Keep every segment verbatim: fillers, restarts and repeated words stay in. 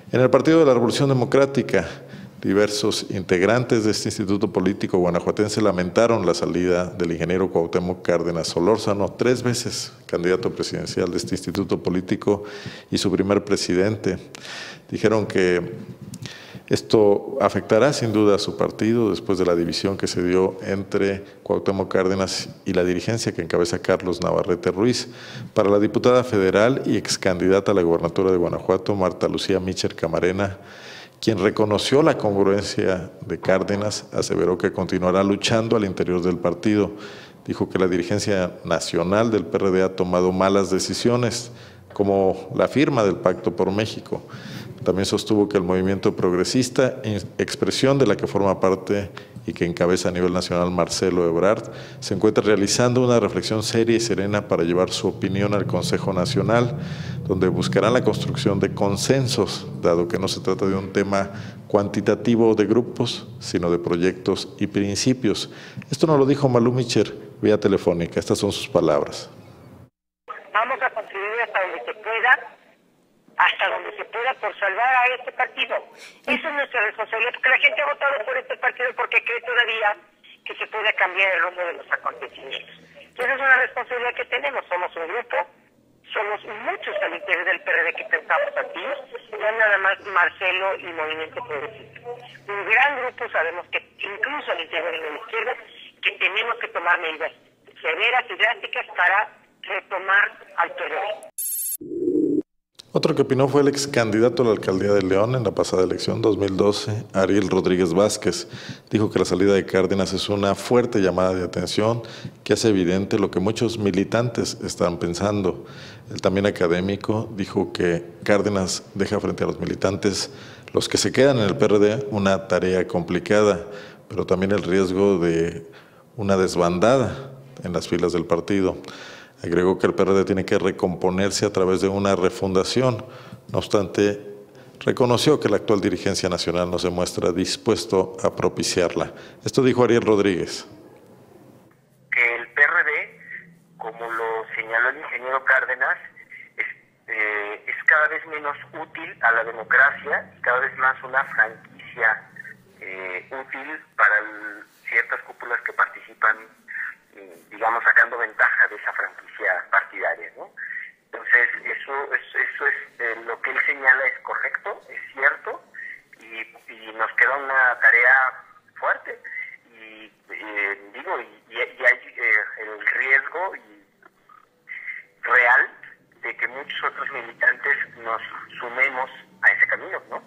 En el Partido de la Revolución Democrática, diversos integrantes de este instituto político guanajuatense lamentaron la salida del ingeniero Cuauhtémoc Cárdenas Solórzano, tres veces candidato presidencial de este instituto político y su primer presidente. Dijeron que esto afectará sin duda a su partido después de la división que se dio entre Cuauhtémoc Cárdenas y la dirigencia que encabeza Carlos Navarrete Ruiz. Para la diputada federal y ex candidata a la gobernatura de Guanajuato, Marta Lucía Mitchell Camarena, quien reconoció la congruencia de Cárdenas, aseveró que continuará luchando al interior del partido. Dijo que la dirigencia nacional del P R D ha tomado malas decisiones, como la firma del Pacto por México. También sostuvo que el movimiento progresista, expresión de la que forma parte y que encabeza a nivel nacional Marcelo Ebrard, se encuentra realizando una reflexión seria y serena para llevar su opinión al Consejo Nacional, donde buscarán la construcción de consensos, dado que no se trata de un tema cuantitativo de grupos, sino de proyectos y principios. Esto nos lo dijo Malú Micher vía telefónica. Estas son sus palabras. Vamos a contribuir hasta donde se pueda, hasta donde se pueda por salvar a este partido. Eso es nuestra responsabilidad, porque la gente ha votado por este partido porque cree todavía que se puede cambiar el rumbo de los acontecimientos. Esa es una responsabilidad que tenemos. Somos un grupo, somos muchos al interior del P R D que pensamos así, no nada más Marcelo y Movimiento Progresista. Un gran grupo, sabemos que incluso al interior de la izquierda, que tenemos que tomar medidas severas y drásticas para retomar al P R D. Otro que opinó fue el ex candidato a la alcaldía de León en la pasada elección dos mil doce, Ariel Rodríguez Vázquez. Dijo que la salida de Cárdenas es una fuerte llamada de atención que hace evidente lo que muchos militantes están pensando. El también académico dijo que Cárdenas deja frente a los militantes, los que se quedan en el P R D, una tarea complicada, pero también el riesgo de una desbandada en las filas del partido. Agregó que el P R D tiene que recomponerse a través de una refundación. No obstante, reconoció que la actual dirigencia nacional no se muestra dispuesto a propiciarla. Esto dijo Ariel Rodríguez. Que el P R D, como lo señaló el ingeniero Cárdenas, es, eh, es cada vez menos útil a la democracia y cada vez más una franquicia eh, útil para el, ciertas cúpulas que participan, digamos, sacando ventaja de esa franquicia partidaria, ¿no? Entonces, eso es, eso es eh, lo que él señala es correcto, es cierto, y, y nos queda una tarea fuerte, y eh, digo, y, y hay eh, el riesgo y real de que muchos otros militantes nos sumemos a ese camino, ¿no?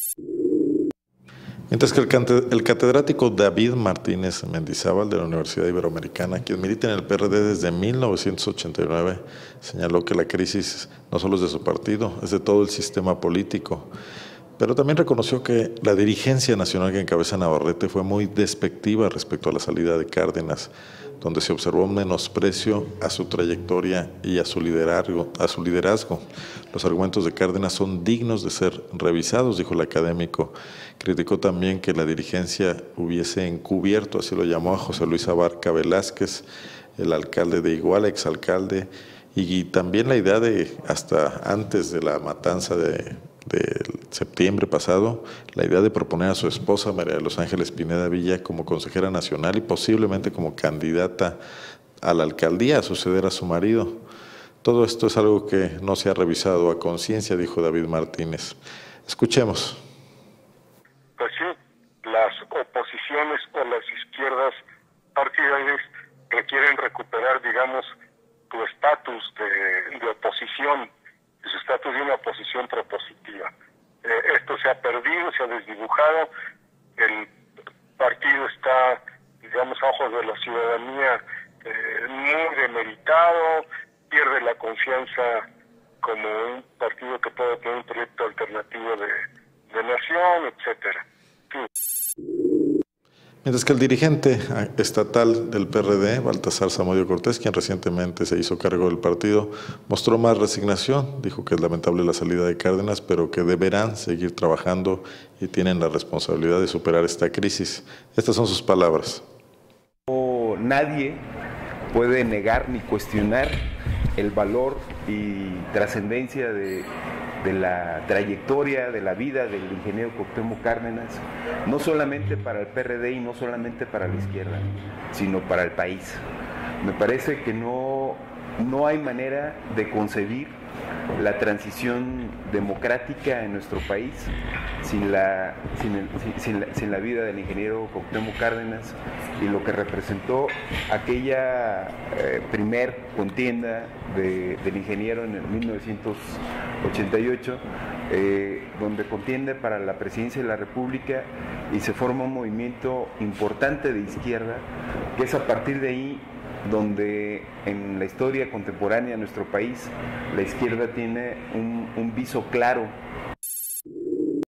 Mientras que el catedrático David Martínez Mendizábal de la Universidad Iberoamericana, quien milita en el P R D desde mil novecientos ochenta y nueve, señaló que la crisis no solo es de su partido, es de todo el sistema político. Pero también reconoció que la dirigencia nacional que encabeza Navarrete fue muy despectiva respecto a la salida de Cárdenas, donde se observó un menosprecio a su trayectoria y a su liderazgo, a su liderazgo. Los argumentos de Cárdenas son dignos de ser revisados, dijo el académico. Criticó también que la dirigencia hubiese encubierto, así lo llamó, a José Luis Abarca Velázquez, el alcalde de Iguala, exalcalde, y también la idea de, hasta antes de la matanza de de septiembre pasado, la idea de proponer a su esposa María de los Ángeles Pineda Villa como consejera nacional y posiblemente como candidata a la alcaldía a suceder a su marido. Todo esto es algo que no se ha revisado a conciencia, dijo David Martínez. Escuchemos. Pues sí, las oposiciones o las izquierdas partidarias requieren recuperar, digamos, tu estatus de, de oposición, su estatus de una oposición propositiva. Eh, esto se ha perdido, se ha desdibujado, el partido está, digamos, a ojos de la ciudadanía eh, muy demeritado, pierde la confianza como un partido que puede tener un proyecto alternativo de, de nación, etcétera. Sí. Mientras que el dirigente estatal del P R D, Baltasar Zamudio Cortés, quien recientemente se hizo cargo del partido, mostró más resignación. Dijo que es lamentable la salida de Cárdenas, pero que deberán seguir trabajando y tienen la responsabilidad de superar esta crisis. Estas son sus palabras. No, nadie puede negar ni cuestionar el valor y trascendencia de de la trayectoria, de la vida del ingeniero Cuauhtémoc Cárdenas, no solamente para el P R D y no solamente para la izquierda, sino para el país. Me parece que no, no hay manera de concebir la transición democrática en nuestro país sin la, sin, el, sin, la, sin la vida del ingeniero Cuauhtémoc Cárdenas y lo que representó aquella eh, primer contienda de, del ingeniero en el mil novecientos ochenta y ocho, eh, donde contiende para la presidencia de la República y se forma un movimiento importante de izquierda, que es a partir de ahí donde en la historia contemporánea de nuestro país la izquierda tiene un, un viso claro